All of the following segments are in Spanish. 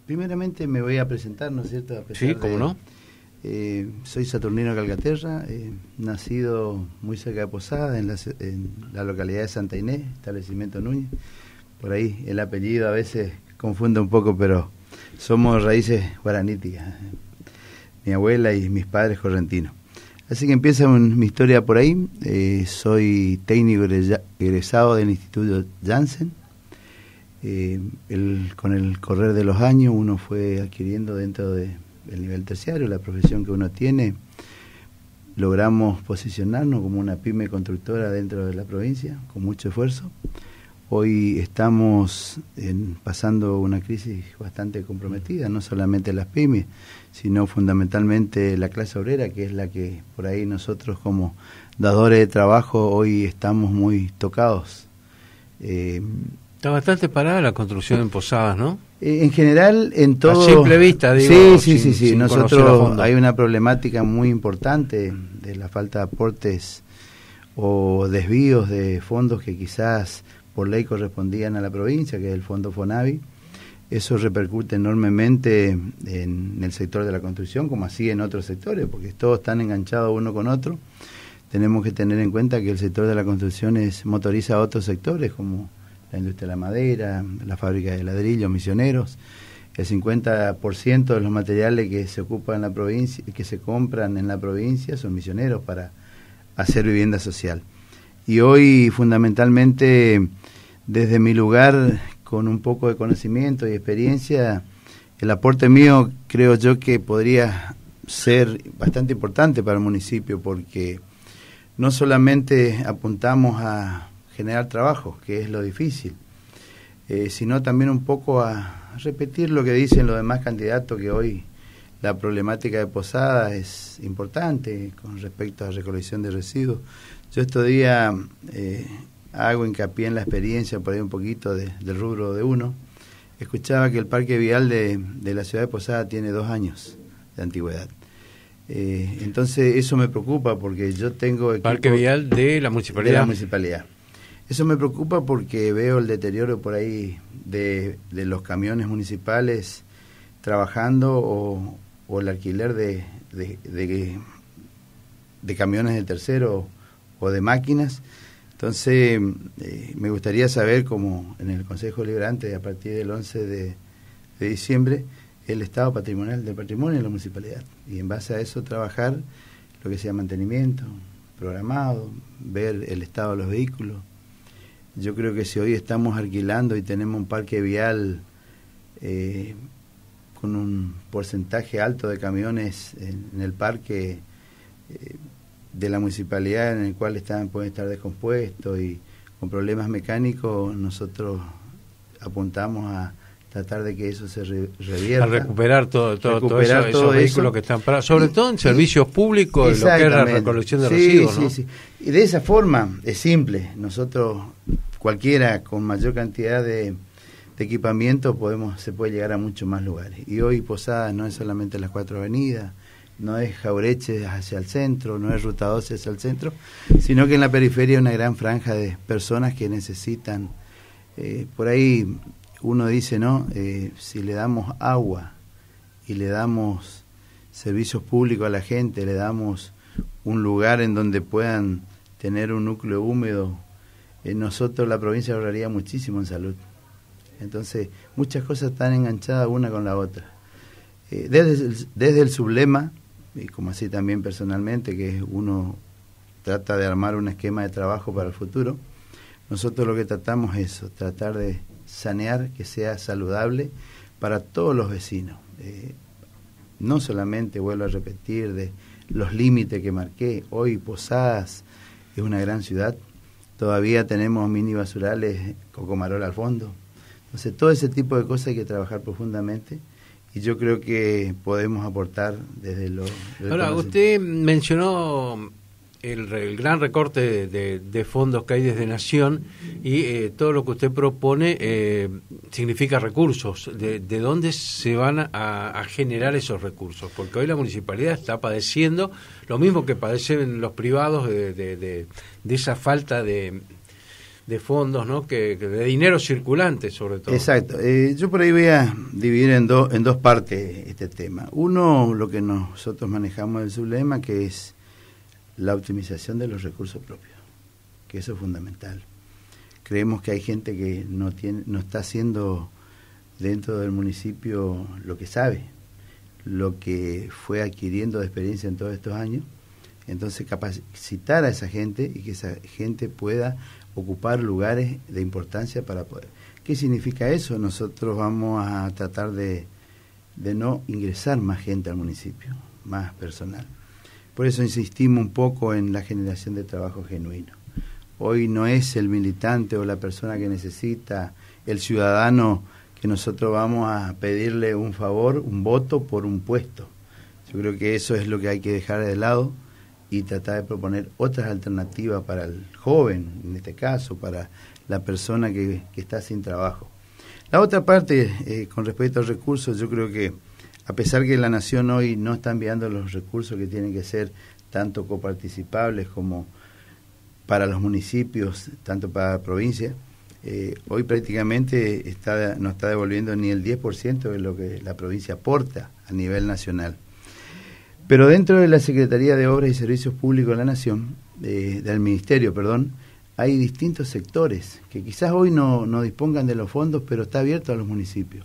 Primeramente me voy a presentar, ¿no es cierto? A pesar sí, ¿cómo no? Soy Saturnino Calcaterra, nacido muy cerca de Posadas, en la localidad de Santa Inés, establecimiento Núñez. Por ahí el apellido a veces confunde un poco, pero somos raíces guaraníticas. Mi abuela y mis padres correntinos. Así que empieza mi historia por ahí. Soy técnico egresado del Instituto Janssen. Con el correr de los años uno fue adquiriendo dentro del nivel terciario, la profesión que uno tiene. Logramos posicionarnos como una pyme constructora dentro de la provincia, con mucho esfuerzo. Hoy estamos pasando una crisis bastante comprometida, no solamente las pymes, sino fundamentalmente la clase obrera, que es la que por ahí nosotros como dadores de trabajo hoy estamos muy tocados. Está bastante parada la construcción en Posadas, ¿no? En general, en todo... A simple vista, digo. Sí. Nosotros hay una problemática muy importante de la falta de aportes o desvíos de fondos que quizás por ley correspondían a la provincia, que es el Fondo Fonavi. Eso repercute enormemente en el sector de la construcción, como así en otros sectores, porque todos están enganchados uno con otro. Tenemos que tener en cuenta que el sector de la construcción motoriza a otros sectores, como la industria de la madera, la fábrica de ladrillos, misioneros. El 50% de los materiales que se ocupan en la provincia, que se compran en la provincia, son misioneros para hacer vivienda social. Y hoy, fundamentalmente, desde mi lugar, con un poco de conocimiento y experiencia, el aporte mío creo yo que podría ser bastante importante para el municipio, porque no solamente apuntamos a generar trabajo, que es lo difícil, sino también un poco a repetir lo que dicen los demás candidatos, que hoy la problemática de Posadas es importante con respecto a recolección de residuos. Yo estos días hago hincapié en la experiencia, por ahí un poquito del rubro de uno. Escuchaba que el parque vial de la ciudad de Posadas tiene 2 años de antigüedad. Entonces eso me preocupa, porque yo tengo... Parque vial de la municipalidad. De la municipalidad. Eso me preocupa porque veo el deterioro por ahí de los camiones municipales trabajando o el alquiler de camiones de tercero o de máquinas. Entonces me gustaría saber, como en el Consejo Deliberante a partir del 11 de diciembre, el estado patrimonial del patrimonio de la municipalidad, y en base a eso trabajar lo que sea mantenimiento programado, ver el estado de los vehículos. Yo creo que si hoy estamos alquilando y tenemos un parque vial con un porcentaje alto de camiones en el parque de la municipalidad, en el cual pueden estar descompuestos y con problemas mecánicos, nosotros apuntamos a tratar de que eso se revierta. A recuperar todo esos vehículos que están parados, sobre todo en servicios públicos, lo que es la recolección de residuos, ¿no? Sí. Y de esa forma es simple. Nosotros, cualquiera con mayor cantidad de equipamiento, se puede llegar a muchos más lugares. Y hoy Posadas no es solamente las 4 avenidas, no es Jaureche hacia el centro, no es Ruta 12 hacia el centro, sino que en la periferia hay una gran franja de personas que necesitan, por ahí uno dice, ¿no? Si le damos agua y le damos servicios públicos a la gente, le damos un lugar en donde puedan tener un núcleo húmedo, nosotros, la provincia, ahorraría muchísimo en salud. Entonces, muchas cosas están enganchadas una con la otra. Desde el sublema, y como así también personalmente, que uno trata de armar un esquema de trabajo para el futuro, nosotros lo que tratamos es eso, tratar de sanear, que sea saludable para todos los vecinos. No solamente, vuelvo a repetir, de los límites que marqué. Hoy Posadas es una gran ciudad, todavía tenemos mini basurales Cocomarol al fondo. Entonces, todo ese tipo de cosas hay que trabajar profundamente, y yo creo que podemos aportar desde lo... Ahora, usted mencionó el gran recorte de fondos que hay desde Nación, y todo lo que usted propone significa recursos. ¿De dónde se van a generar esos recursos? Porque hoy la municipalidad está padeciendo lo mismo que padecen los privados de esa falta de de fondos, ¿no? Que de dinero circulante, sobre todo. Exacto. Yo por ahí voy a dividir en dos partes este tema. Uno, lo que nosotros manejamos del sublema, que es la optimización de los recursos propios, que eso es fundamental. Creemos que hay gente que no está haciendo dentro del municipio lo que sabe, lo que fue adquiriendo de experiencia en todos estos años. Entonces capacitar a esa gente y que esa gente pueda ocupar lugares de importancia para poder. ¿Qué significa eso? Nosotros vamos a tratar de no ingresar más gente al municipio, más personal. Por eso insistimos un poco en la generación de trabajo genuino. Hoy no es el militante o la persona que necesita, el ciudadano, que nosotros vamos a pedirle un favor, un voto por un puesto. Yo creo que eso es lo que hay que dejar de lado y tratar de proponer otras alternativas para el joven, en este caso, para la persona que está sin trabajo. La otra parte, con respecto a recursos, yo creo que a pesar que la Nación hoy no está enviando los recursos que tienen que ser tanto coparticipables como para los municipios, tanto para la provincia, hoy prácticamente no está devolviendo ni el 10% de lo que la provincia aporta a nivel nacional. Pero dentro de la Secretaría de Obras y Servicios Públicos de la Nación, del Ministerio, hay distintos sectores que quizás hoy no dispongan de los fondos, pero está abierto a los municipios.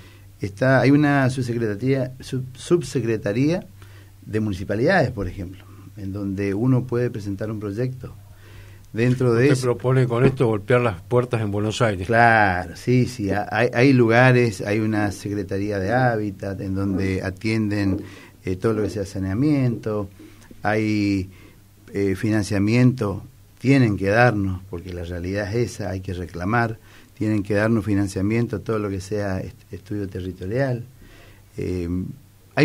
Hay una subsecretaría de municipalidades, por ejemplo, en donde uno puede presentar un proyecto. Dentro de eso, propone con esto golpear las puertas en Buenos Aires. Claro, sí, hay lugares, hay una Secretaría de Hábitat en donde atienden todo lo que sea saneamiento, hay financiamiento, tienen que darnos, porque la realidad es esa, hay que reclamar, tienen que darnos financiamiento, todo lo que sea estudio territorial. Hay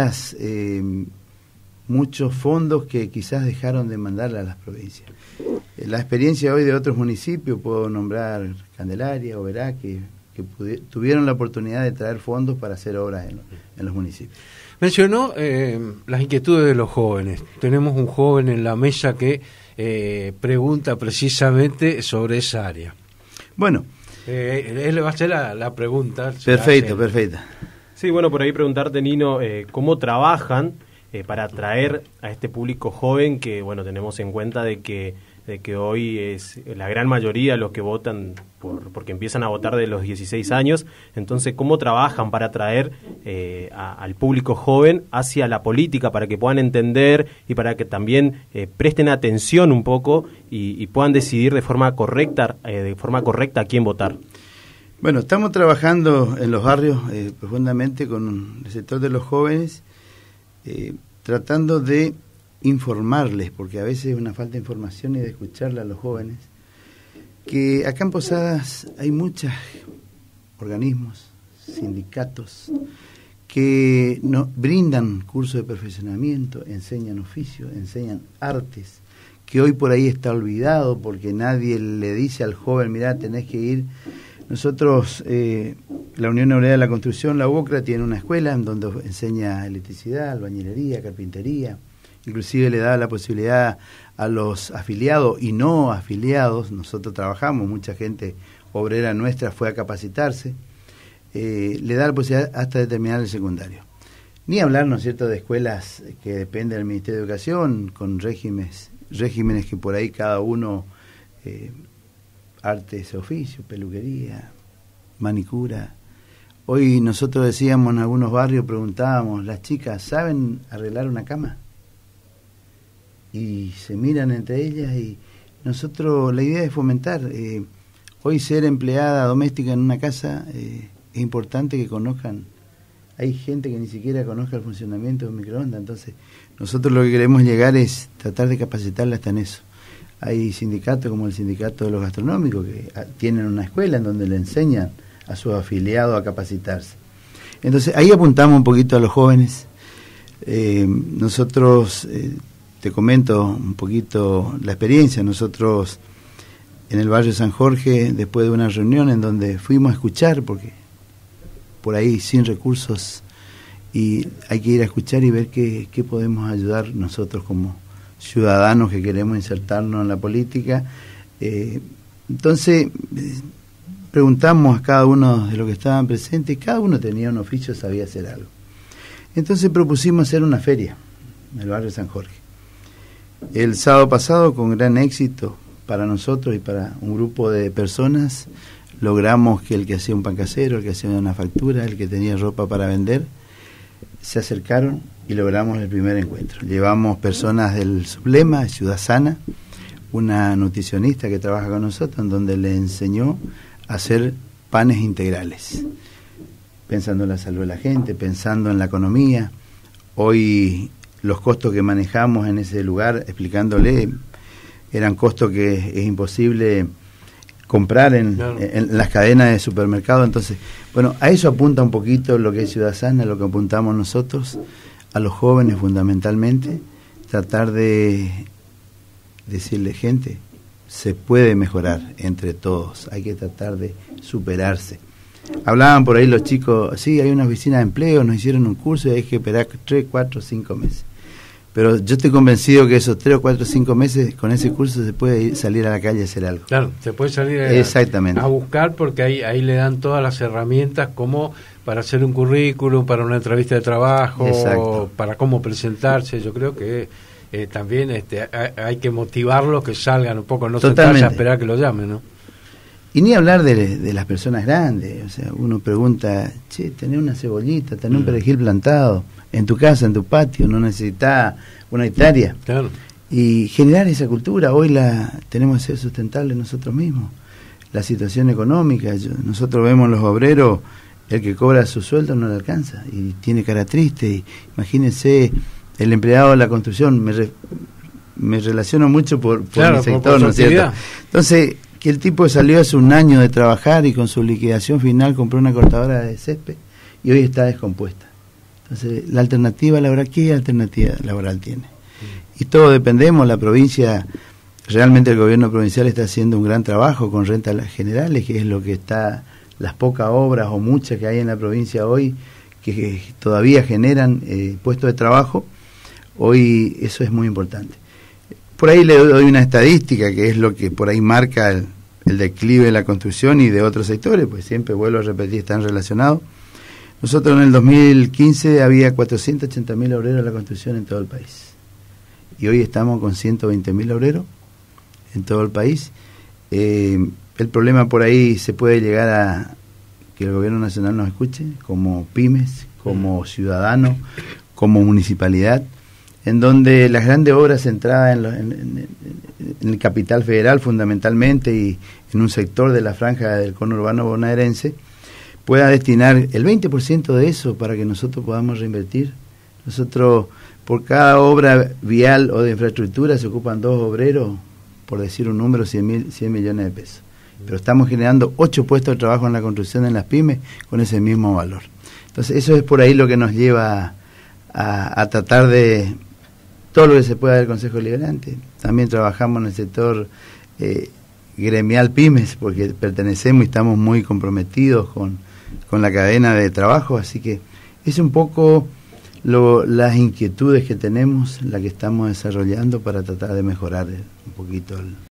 muchos fondos que quizás dejaron de mandarle a las provincias. La experiencia hoy de otros municipios, puedo nombrar Candelaria, Oberá, que tuvieron la oportunidad de traer fondos para hacer obras en los municipios. Mencionó las inquietudes de los jóvenes. Tenemos un joven en la mesa que pregunta precisamente sobre esa área. Bueno. Él le va a hacer la pregunta. Perfecto. Sí, bueno, por ahí preguntarte, Nino, ¿cómo trabajan para atraer a este público joven que, bueno, tenemos en cuenta de que hoy es la gran mayoría los que votan porque empiezan a votar de los 16 años? Entonces, ¿cómo trabajan para atraer al público joven hacia la política, para que puedan entender y para que también presten atención un poco y puedan decidir de forma correcta a quién votar? Bueno, estamos trabajando en los barrios profundamente con el sector de los jóvenes, tratando de informarles, porque a veces es una falta de información y de escucharle a los jóvenes, que acá en Posadas hay muchos organismos, sindicatos, que nos brindan cursos de perfeccionamiento, enseñan oficios, enseñan artes, que hoy por ahí está olvidado porque nadie le dice al joven, mirá, tenés que ir. Nosotros, la Unión Obrera de la Construcción, la UOCRA, tiene una escuela en donde enseña electricidad, albañilería, carpintería. Inclusive le da la posibilidad a los afiliados y no afiliados, nosotros trabajamos, mucha gente obrera nuestra fue a capacitarse, le da la posibilidad hasta de terminar el secundario. Ni hablar, ¿no es cierto?, de escuelas que dependen del Ministerio de Educación, con regímenes que por ahí cada uno, artes, oficio, peluquería, manicura. Hoy nosotros decíamos en algunos barrios, preguntábamos, las chicas, ¿saben arreglar una cama? Y se miran entre ellas y nosotros, la idea es fomentar. Hoy ser empleada doméstica en una casa es importante que conozcan. Hay gente que ni siquiera conozca el funcionamiento de un microondas, entonces nosotros lo que queremos llegar es tratar de capacitarla hasta en eso. Hay sindicatos como el sindicato de los gastronómicos que tienen una escuela en donde le enseñan a sus afiliados a capacitarse. Entonces ahí apuntamos un poquito a los jóvenes. Nosotros... te comento un poquito la experiencia. Nosotros en el barrio San Jorge, después de una reunión en donde fuimos a escuchar, porque por ahí sin recursos y hay que ir a escuchar y ver qué podemos ayudar nosotros como ciudadanos que queremos insertarnos en la política, Entonces, preguntamos a cada uno de los que estaban presentes, y cada uno tenía un oficio, sabía hacer algo. Entonces propusimos hacer una feria en el barrio San Jorge. El sábado pasado, con gran éxito para nosotros y para un grupo de personas, logramos que el que hacía un pan casero, el que hacía una factura, el que tenía ropa para vender, se acercaron y logramos el primer encuentro. Llevamos personas del Sublema, de Ciudad Sana, una nutricionista que trabaja con nosotros, en donde le enseñó a hacer panes integrales, pensando en la salud de la gente, pensando en la economía. Hoy los costos que manejamos en ese lugar, explicándole, eran costos que es imposible comprar en las cadenas de supermercado. Entonces, bueno, a eso apunta un poquito lo que es Ciudad Sana, lo que apuntamos nosotros, a los jóvenes fundamentalmente, tratar de decirle, gente, se puede mejorar entre todos, hay que tratar de superarse. Hablaban por ahí los chicos, sí, hay una oficina de empleo, nos hicieron un curso y hay que esperar 3, 4, 5 meses. Pero yo estoy convencido que esos 3, 4, 5 meses, con ese curso se puede salir a la calle a hacer algo. Claro, se puede salir exactamente a buscar, porque ahí le dan todas las herramientas como para hacer un currículum, para una entrevista de trabajo, exacto, para cómo presentarse. Yo creo que también hay que motivarlos que salgan un poco, no sentarse a esperar que lo llamen, ¿no? Y ni hablar de las personas grandes. O sea, uno pregunta, che, tenés una cebollita, tenés un perejil plantado en tu casa, en tu patio, no necesitas una hectárea. Claro. Y generar esa cultura. Hoy tenemos que ser sustentables nosotros mismos. La situación económica, nosotros vemos los obreros, el que cobra su sueldo no le alcanza y tiene cara triste. Y imagínense el empleado de la construcción, me relaciono mucho por claro, mi sector, ¿no es cierto? Entonces, que el tipo salió hace un año de trabajar y con su liquidación final compró una cortadora de césped y hoy está descompuesta. Entonces, la alternativa laboral, ¿qué alternativa laboral tiene? Y todos dependemos, la provincia, realmente el gobierno provincial está haciendo un gran trabajo con rentas generales, que es lo que está, las pocas obras o muchas que hay en la provincia hoy, que todavía generan puestos de trabajo. Hoy eso es muy importante. Por ahí le doy una estadística que es lo que por ahí marca el declive de la construcción y de otros sectores, pues siempre vuelvo a repetir, están relacionados. Nosotros en el 2015 había 480.000 obreros en la construcción en todo el país. Y hoy estamos con 120.000 obreros en todo el país. El problema por ahí se puede llegar a que el gobierno nacional nos escuche, como pymes, como ciudadanos, como municipalidad, en donde las grandes obras centradas en el capital federal fundamentalmente y en un sector de la franja del conurbano bonaerense, pueda destinar el 20% de eso para que nosotros podamos reinvertir. Nosotros, por cada obra vial o de infraestructura, se ocupan 2 obreros, por decir un número, 100 millones de pesos. Pero estamos generando 8 puestos de trabajo en la construcción en las pymes con ese mismo valor. Entonces, eso es por ahí lo que nos lleva a tratar de todo lo que se pueda del Consejo Deliberante. También trabajamos en el sector gremial pymes, porque pertenecemos y estamos muy comprometidos con la cadena de trabajo, así que es un poco las inquietudes que tenemos, la que estamos desarrollando para tratar de mejorar un poquito